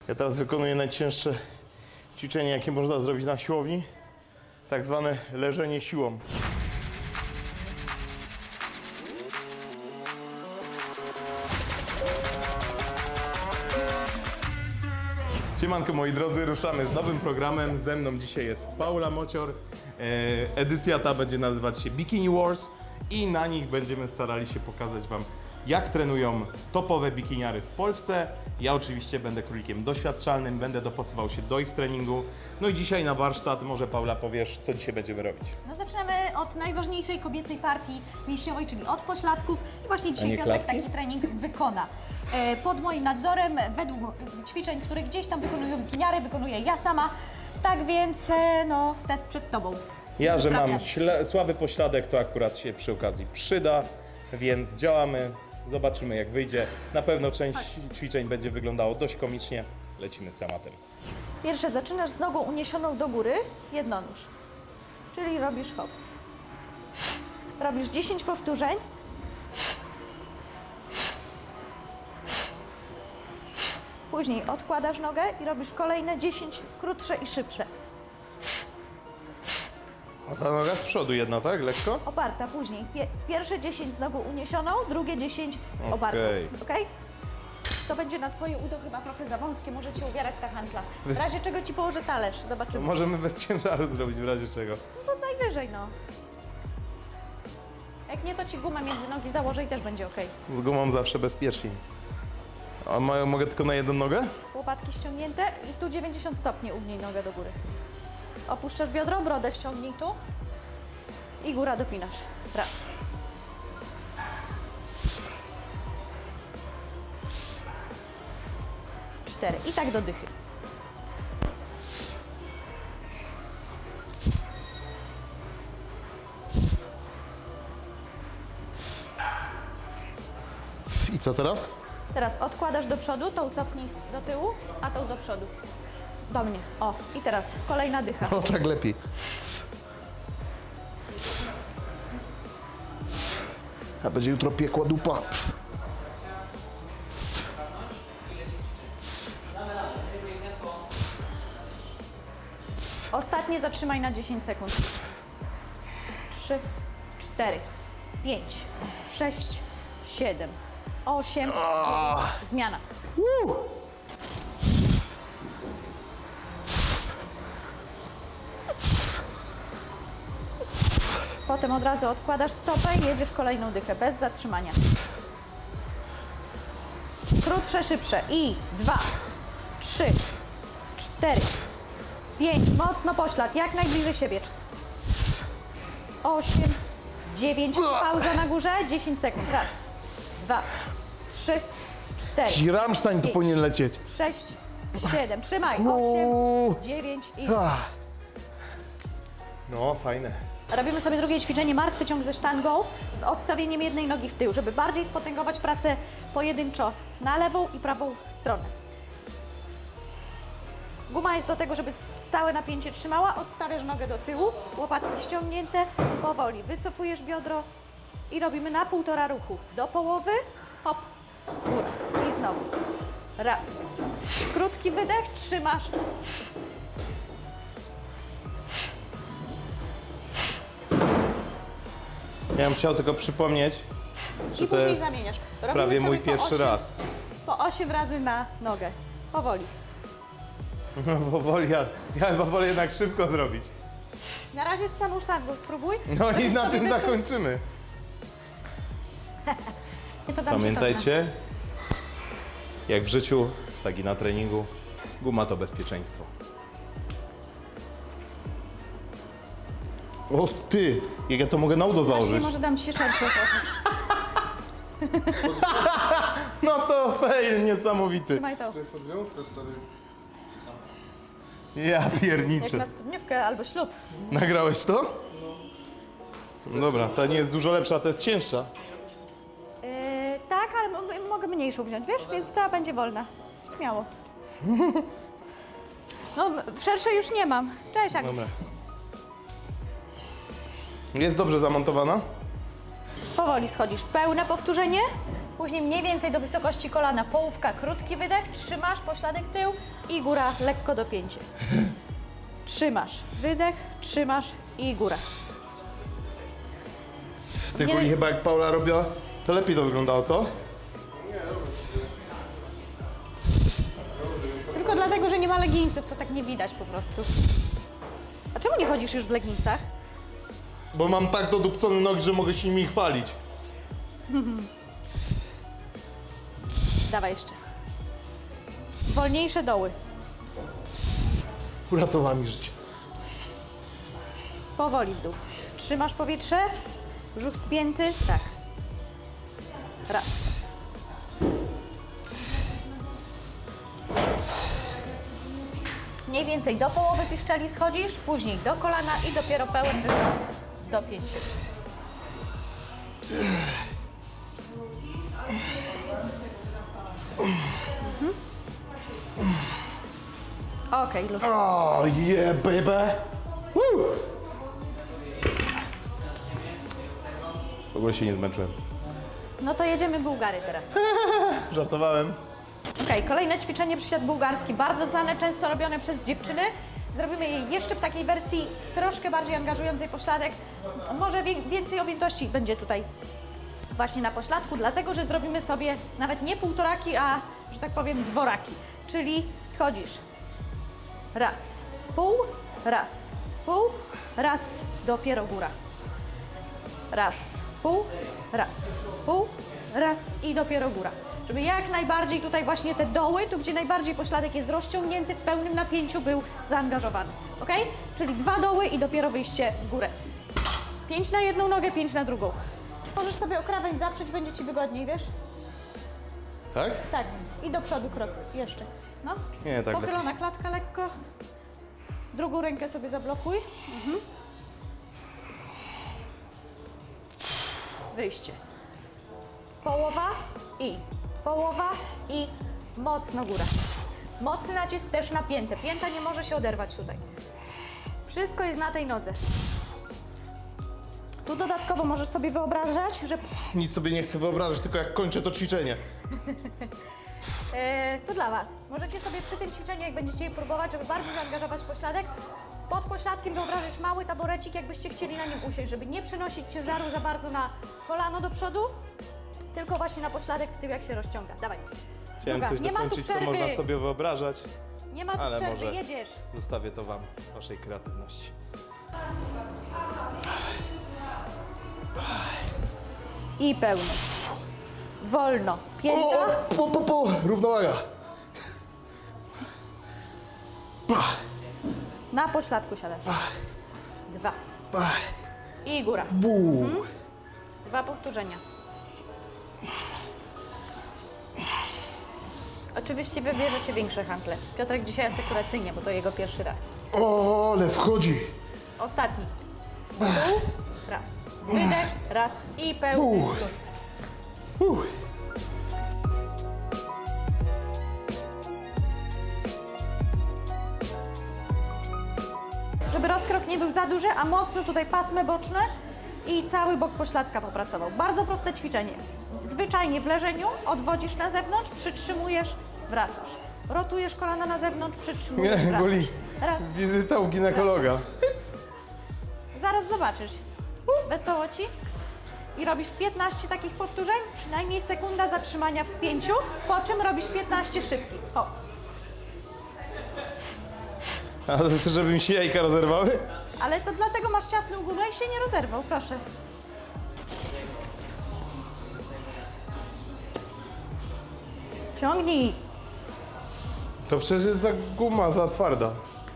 Ja teraz wykonuję najcięższe ćwiczenie, jakie można zrobić na siłowni. Tak zwane leżenie siłą. Siemanko moi drodzy, ruszamy z nowym programem. Ze mną dzisiaj jest Paula Mocior. Edycja ta będzie nazywać się Bikini Wars i na nich będziemy starali się pokazać Wam, jak trenują topowe bikiniary w Polsce. Ja oczywiście będę królikiem doświadczalnym, będę dopasował się do ich treningu. No i dzisiaj na warsztat, może Paula powiesz, co dzisiaj będziemy robić. No zaczynamy od najważniejszej kobiecej partii mięśniowej, czyli od pośladków. I właśnie dzisiaj Piotrek taki trening wykona. Pod moim nadzorem, według ćwiczeń, które gdzieś tam wykonują bikiniary, wykonuję ja sama. Tak więc, no, test przed Tobą. Ja, że mam słaby pośladek, to akurat się przy okazji przyda, więc działamy. Zobaczymy, jak wyjdzie. Na pewno część ćwiczeń będzie wyglądało dość komicznie. Lecimy z tematem. Pierwsze zaczynasz z nogą uniesioną do góry, jednonóż. Czyli robisz hop. Robisz 10 powtórzeń. Później odkładasz nogę i robisz kolejne 10 krótsze i szybsze. A ta noga z przodu jedna, tak? Lekko? Oparta. Później pierwsze 10 z nogą uniesioną, drugie 10 z opartą. Okay? To będzie na Twoje udo chyba trochę za wąskie, może Cię ubierać ta handla. W razie czego Ci położę talerz, zobaczymy. To możemy bez ciężaru zrobić, w razie czego. No to najwyżej, no. Jak nie, to Ci gumę między nogi założę i też będzie ok. Z gumą zawsze bezpieczniej. A mogę tylko na jedną nogę? Łopatki ściągnięte i tu 90 stopni ugnij nogę do góry. Opuszczasz biodro, brodę ściągnij tu i góra dopinasz. Raz. Cztery. I tak do dychy. I co teraz? Teraz odkładasz do przodu, tą cofnij do tyłu, a tą do przodu. Do mnie. O, i teraz kolejna dycha. O, tak lepiej. A będzie jutro piekła dupa. Ostatnie zatrzymaj na 10 sekund. 3, 4, 5, 6, 7, 8, zmiana. Potem od razu odkładasz stopę i jedziesz kolejną dychę, bez zatrzymania. Krótsze, szybsze. I 2, 3, 4, 5. Mocno poślad, jak najbliżej siebie. 8, 9. Pauza na górze, 10 sekund. Raz, 2, 3, 4. Rammstein tu powinien lecieć. 6, 7. Trzymaj. 8, 9 i... No, fajne. Robimy sobie drugie ćwiczenie, martwy ciąg ze sztangą z odstawieniem jednej nogi w tył, żeby bardziej spotęgować pracę pojedynczo na lewą i prawą stronę. Guma jest do tego, żeby stałe napięcie trzymała, odstawiasz nogę do tyłu, łopatki ściągnięte, powoli wycofujesz biodro i robimy na 1,5 ruchu. Do połowy, hop, góra i znowu. Raz. Krótki wydech, trzymasz. Ja bym chciał tylko przypomnieć, że to jest zamieniasz. prawie mój pierwszy raz. Po 8 razy na nogę. Powoli. No powoli, ja chyba wolę jednak szybko zrobić. Na razie z samą sztangą spróbuj. No i na tym zakończymy. Pamiętajcie, jak w życiu, tak i na treningu, guma to bezpieczeństwo. O ty, jak ja to mogę na udo założyć? Może dam ci się szersze trochę. No to fail niesamowity. Trzymaj to. Ja Jak pierniczę. na studniówkę albo ślub. Nagrałeś to? No dobra, ta nie jest dużo lepsza, ta jest cięższa. Tak, ale mogę mniejszą wziąć, wiesz? Więc ta będzie wolna. Śmiało. No, szerszej już nie mam. Cześć, Agnes. Dobra. Jest dobrze zamontowana? Powoli schodzisz. Pełne powtórzenie. Później mniej więcej do wysokości kolana, połówka, krótki wydech, trzymasz pośladek tył i góra, lekko dopięcie. Trzymasz, wydech, trzymasz i góra. Ty kuli chyba jak Paula robiła, to lepiej to wyglądało, co? Tylko dlatego, że nie ma leginsów, to tak nie widać po prostu. A czemu nie chodzisz już w leginsach? Bo mam tak dodupcone nogi, że mogę się nimi chwalić. Dawaj jeszcze. Wolniejsze doły. Uratowała mi życie. Powoli w dół. Trzymasz powietrze, brzuch spięty, tak. Raz. Mniej więcej do połowy piszczeli schodzisz, później do kolana i dopiero pełen wyrost z dopięciem. Okej, luz. Oh yeah, baby! Woo! W ogóle się nie zmęczyłem. No to jedziemy Bułgary teraz. Żartowałem. Okej, kolejne ćwiczenie przysiad bułgarski, bardzo znane, często robione przez dziewczyny. Zrobimy je jeszcze w takiej wersji troszkę bardziej angażującej pośladek. Może więcej objętości będzie tutaj właśnie na pośladku, dlatego że zrobimy sobie nawet nie półtoraki, a że tak powiem dworaki. Czyli schodzisz. Raz, pół, raz, dopiero góra. Raz, pół, raz i dopiero góra. Żeby jak najbardziej tutaj właśnie te doły, tu gdzie najbardziej pośladek jest rozciągnięty, w pełnym napięciu był zaangażowany. Ok? Czyli 2 doły i dopiero wyjście w górę. 5 na jedną nogę, 5 na drugą. Możesz sobie o krawędź zaprzeć, będzie Ci wygodniej, wiesz? Tak? Tak. I do przodu krok. Jeszcze. No. Nie, tak Pochylona klatka lekko. Drugą rękę sobie zablokuj. Wyjście. Połowa i mocno góra. Mocny nacisk też na piętę. Pięta nie może się oderwać tutaj. Wszystko jest na tej nodze. Tu dodatkowo możesz sobie wyobrażać, że Nic sobie nie chcę wyobrażać, tylko jak kończę to ćwiczenie. to dla Was. Możecie sobie przy tym ćwiczeniu, jak będziecie je próbować, żeby bardziej zaangażować pośladek, pod pośladkiem wyobrazić mały taborecik, jakbyście chcieli na nim usiąść, żeby nie przenosić ciężaru za bardzo na kolano do przodu, tylko właśnie na pośladek w tył, jak się rozciąga. Dawaj. Chciałem Druga. coś Nie ma tu dokończyć, co przerwy. można sobie wyobrażać, Nie ma tu ale przerwy, może jedziesz. zostawię to Wam, Waszej kreatywności. I pełno. Wolno. Pięta. Równowaga. Na pośladku siadasz. 2. I góra. 2 powtórzenia. Oczywiście wybierzecie większe handle. Piotrek dzisiaj asekuracyjnie, bo to jego pierwszy raz. O, ale wchodzi. Ostatni. Pół, raz. Wydech, raz i pełny plus. Żeby rozkrok nie był za duży, a mocno tutaj pasmy boczne i cały bok pośladka popracował. Bardzo proste ćwiczenie. Zwyczajnie w leżeniu odwodzisz na zewnątrz, przytrzymujesz, wracasz. Rotujesz kolana na zewnątrz, przytrzymujesz, Nie, wracasz. boli. Raz. Wizyta u ginekologa. Zaraz zobaczysz. Wesoło Ci? I robisz 15 takich powtórzeń, przynajmniej sekunda zatrzymania w spięciu, po czym robisz 15 szybkich. O. A to chcesz, żeby mi się jajka rozerwały? Ale to dlatego masz ciasną gumę i się nie rozerwał, proszę. Ciągnij. To przecież jest za guma, za twarda.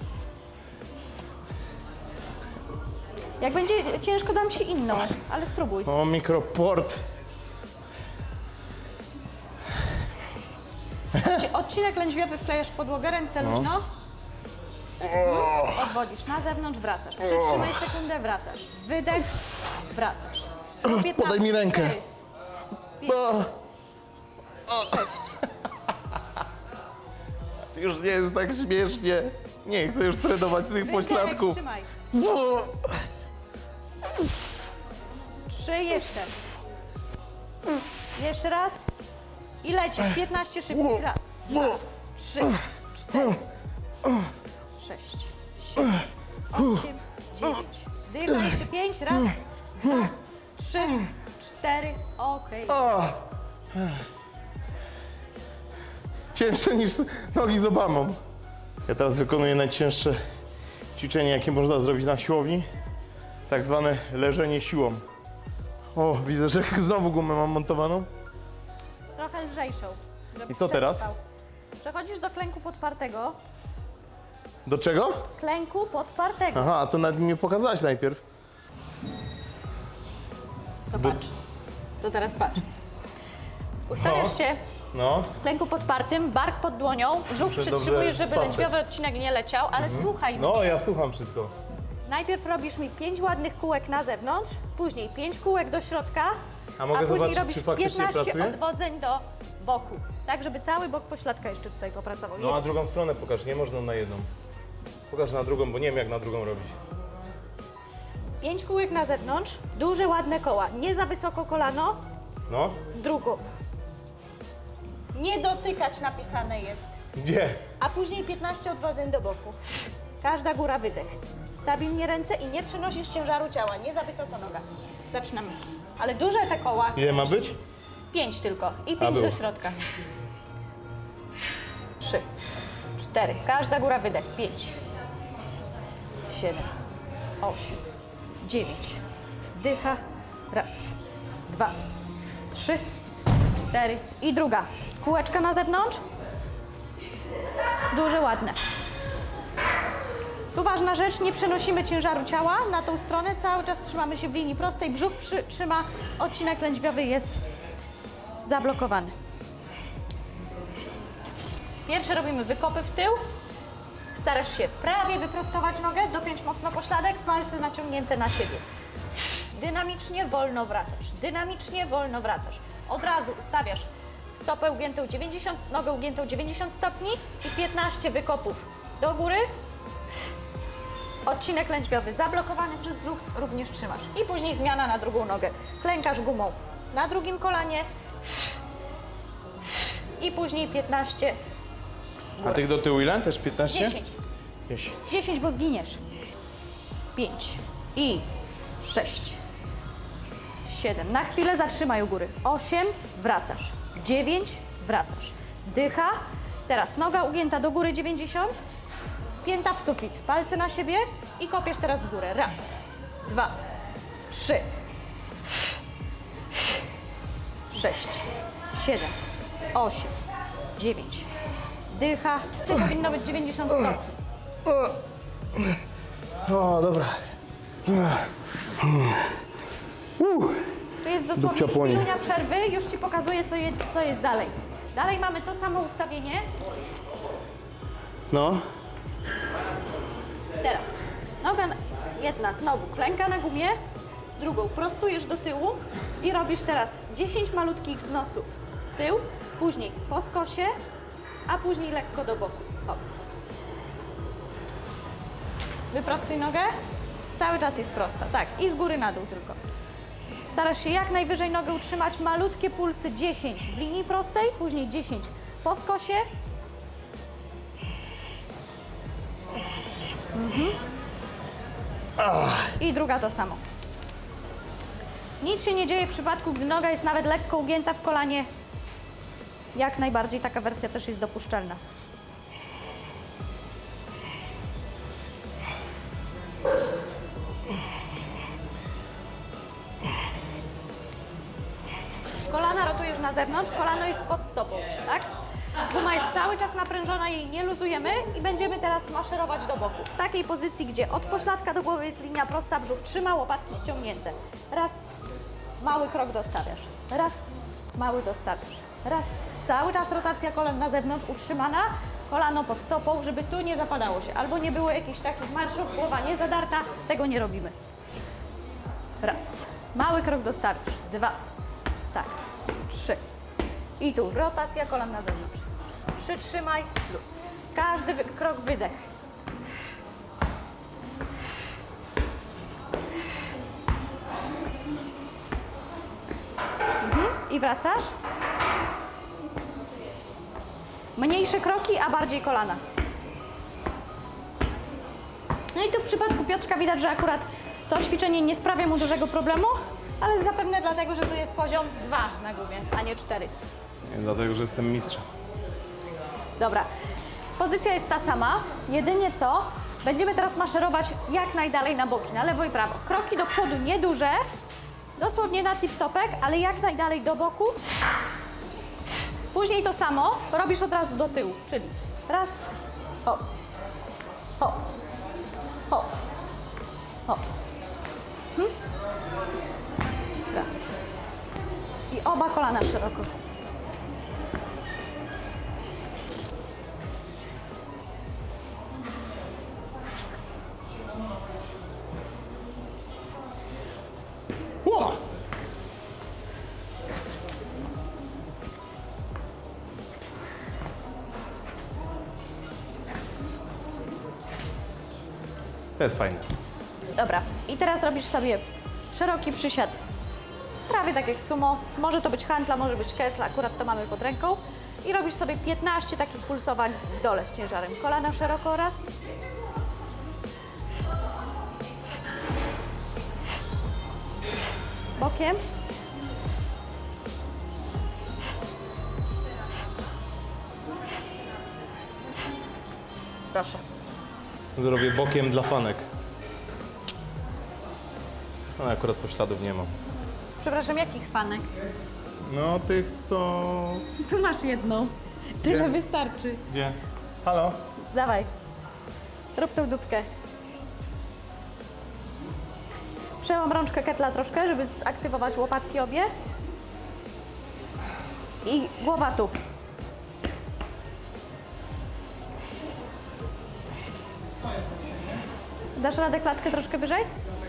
Jak będzie ciężko, dam Ci inną, ale spróbuj. O, mikroport. Odcinek lędźwiowy wklejasz w podłogę, ręce luźno. Odwodzisz na zewnątrz, wracasz. Przytrzymaj sekundę, wracasz. Wydech, wracasz. 15, Podaj mi rękę. 4, 5, 6. Już nie jest tak śmiesznie. Nie chcę już trenować tych Wydech, pośladków. trzymaj. 3 jeszcze. Jeszcze raz. I lecisz. 15 szybkich. Raz, 2, 3, 4, 6, 7, 8, 9. Dycha jeszcze 5. Raz, 2, 3, 4. Okej. Cięższe niż nogi z Obamą. Ja teraz wykonuję najcięższe ćwiczenie, jakie można zrobić na siłowni. Tak zwane leżenie siłą. O, widzę, że znowu gumę mam montowaną. Trochę lżejszą. żebyś I co teraz? zepchał. Przechodzisz do klęku podpartego. Do czego? Klęku podpartego. Aha, a to nawet mi nie pokazałaś najpierw. To patrz. To teraz patrz. Ustawiasz się No. w klęku podpartym, bark pod dłonią, brzuch Muszę przytrzymujesz, dobrze żeby patrzeć. lędźwiowy odcinek nie leciał, ale słuchaj mnie. No, ja słucham wszystko. Najpierw robisz mi 5 ładnych kółek na zewnątrz, później 5 kółek do środka, A mogę później zobaczyć, robisz czy faktycznie 15 pracuje? odwodzeń do boku. Tak, żeby cały bok pośladka jeszcze tutaj popracował. No a drugą stronę pokaż, nie można na jedną. Pokaż na drugą, bo nie wiem jak na drugą robić. 5 kółek na zewnątrz, duże ładne koła, nie za wysoko kolano, No. drugą. Nie dotykać napisane jest. Gdzie? A później 15 odwodzeń do boku. Każda góra wydech. Stabilnie ręce i nie przenosisz ciężaru ciała, nie za wysoko noga. Zaczynamy. Ale duże te koła. Ile ma być? 5 tylko i 5 było. do środka. 3, 4. Każda góra wydech. 5, 7, 8, 9. Dycha. Raz, 2, 3, 4 i druga. Kółeczka na zewnątrz. Duże, ładne. Tu ważna rzecz, nie przenosimy ciężaru ciała na tą stronę, cały czas trzymamy się w linii prostej, brzuch trzyma, odcinek lędźwiowy jest zablokowany. Pierwsze robimy wykopy w tył, starasz się prawie wyprostować nogę, dopiąć mocno pośladek, palce naciągnięte na siebie. Dynamicznie, wolno wracasz, dynamicznie, wolno wracasz. Od razu ustawiasz stopę ugiętą 90, nogę ugiętą 90 stopni i 15 wykopów do góry. Odcinek lędźwiowy zablokowany przez brzuch również trzymasz. I później zmiana na drugą nogę. Klękasz gumą na drugim kolanie i później 15. A tych do tyłu ile? Też 15? 10. 10. 10, bo zginiesz. 5 i 6. 7. Na chwilę zatrzymaj u góry. 8. Wracasz. 9. Wracasz. Dycha. Teraz noga ugięta do góry 90. Pięta w sufit. Palce na siebie i kopiesz teraz w górę. Raz, 2, 3, 6, 7, 8, 9. Dycha. To powinno być 90 stopni. O, dobra. Tu jest dosłownie chwilunia przerwy. Już Ci pokazuję, co jest dalej. Dalej mamy to samo ustawienie. No. Teraz noga jedna znowu klęka na gumie, drugą prostujesz do tyłu i robisz teraz 10 malutkich wznosów w tył, później po skosie, a później lekko do boku. Hop. Wyprostuj nogę, cały czas jest prosta, tak, i z góry na dół tylko. Starasz się jak najwyżej nogę utrzymać, malutkie pulsy 10 w linii prostej, później 10 po skosie. I druga to samo. Nic się nie dzieje w przypadku, gdy noga jest nawet lekko ugięta w kolanie. Jak najbardziej taka wersja też jest dopuszczalna. Kolana rotujesz na zewnątrz, kolano jest pod stopą, tak? Guma jest cały czas naprężona, jej nie luzujemy i będziemy teraz maszerować do boku. W takiej pozycji, gdzie od pośladka do głowy jest linia prosta, brzuch trzyma, łopatki ściągnięte. Raz, mały krok dostawiasz. Raz, mały dostawiasz. Raz, cały czas rotacja kolan na zewnątrz utrzymana, kolano pod stopą, żeby tu nie zapadało się. Albo nie było jakichś takich marszów, głowa nie zadarta, tego nie robimy. Raz, mały krok dostawisz. 2, tak, 3. I tu rotacja kolan na zewnątrz. Przytrzymaj, luz. Każdy krok wydech. I wracasz. Mniejsze kroki, a bardziej kolana. No i tu w przypadku Piotrka widać, że akurat to ćwiczenie nie sprawia mu dużego problemu, ale zapewne dlatego, że tu jest poziom 2 na gumie, a nie 4. Nie, dlatego, że jestem mistrzem. Dobra, pozycja jest ta sama, jedynie co, będziemy teraz maszerować jak najdalej na boki, na lewo i prawo. Kroki do przodu nieduże, dosłownie na tip-topek, ale jak najdalej do boku. Później to samo robisz od razu do tyłu, czyli raz, hop, hop, hop, hop. Raz. I oba kolana szeroko. Ło! To jest fajne. Dobra, i teraz robisz sobie szeroki przysiad, prawie tak jak sumo. Może to być hantla, może być kettle, akurat to mamy pod ręką. I robisz sobie 15 takich pulsowań w dole z ciężarem. Kolana szeroko, raz. Bokiem. Proszę. Zrobię bokiem dla fanek. No akurat pośladów nie mam. Przepraszam, jakich fanek? No tych co... Tu masz jedną. Tyle Gdzie? wystarczy. Gdzie? Halo? Dawaj. Rób tą dupkę. Przełam rączkę kettla troszkę, żeby zaktywować łopatki obie. I głowa tu. Dasz radę klatkę troszkę wyżej?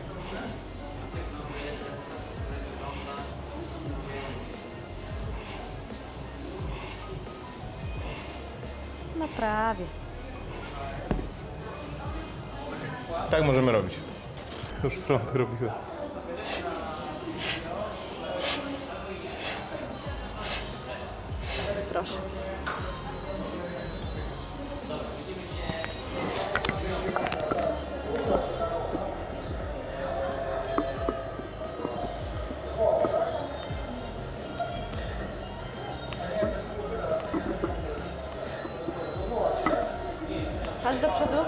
No prawie. Tak możemy robić. Już front robiłem. Proszę. Patrz do przodu.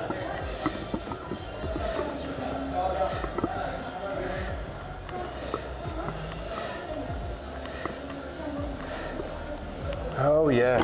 Oh yeah.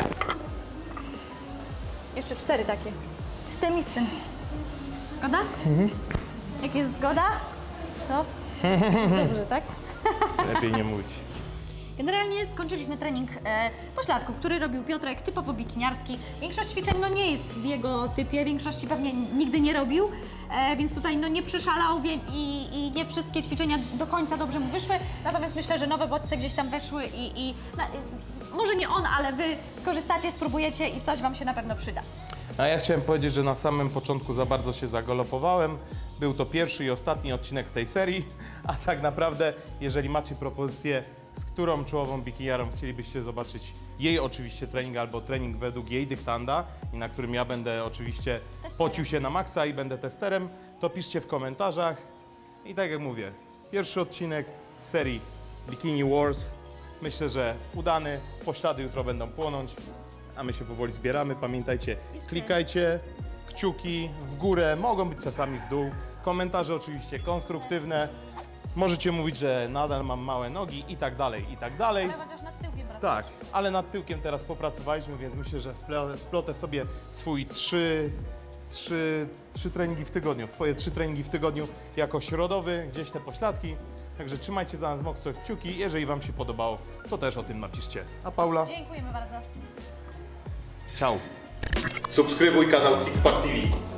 Jeszcze 4 takie. Z tym i z tym. Zgoda? Mhm. Jak jest zgoda, to dobrze, tak? Lepiej nie mówić. Generalnie skończyliśmy trening pośladków, który robił Piotrek, typowo bikiniarski. Większość ćwiczeń no, nie jest w jego typie, większości pewnie nigdy nie robił, więc tutaj no, nie przyszalał i nie wszystkie ćwiczenia do końca dobrze mu wyszły. Natomiast myślę, że nowe bodźce gdzieś tam weszły może nie on, ale wy skorzystacie, spróbujecie i coś wam się na pewno przyda. A ja chciałem powiedzieć, że na samym początku za bardzo się zagalopowałem. Był to pierwszy i ostatni odcinek z tej serii, a tak naprawdę, jeżeli macie propozycję, z którą czołową bikiniarą chcielibyście zobaczyć jej oczywiście trening albo trening według jej dyktanda i na którym ja będę oczywiście pocił się na maksa i będę testerem, to piszcie w komentarzach. I tak jak mówię, pierwszy odcinek z serii Bikini Wars. Myślę, że udany. Poślady jutro będą płonąć, a my się powoli zbieramy. Pamiętajcie, klikajcie kciuki w górę, mogą być czasami w dół. Komentarze oczywiście konstruktywne. Możecie mówić, że nadal mam małe nogi i tak dalej, i tak dalej. Ale chociaż nad tyłkiem pracujesz. Tak, ale nad tyłkiem teraz popracowaliśmy, więc myślę, że wplotę sobie swój trzy treningi w tygodniu, swoje 3 treningi w tygodniu jako środowy, gdzieś te pośladki. Także trzymajcie za nas mocno kciuki. Jeżeli wam się podobało, to też o tym napiszcie. A Paula? Dziękujemy bardzo. Ciao. Subskrybuj kanał Sixpack TV.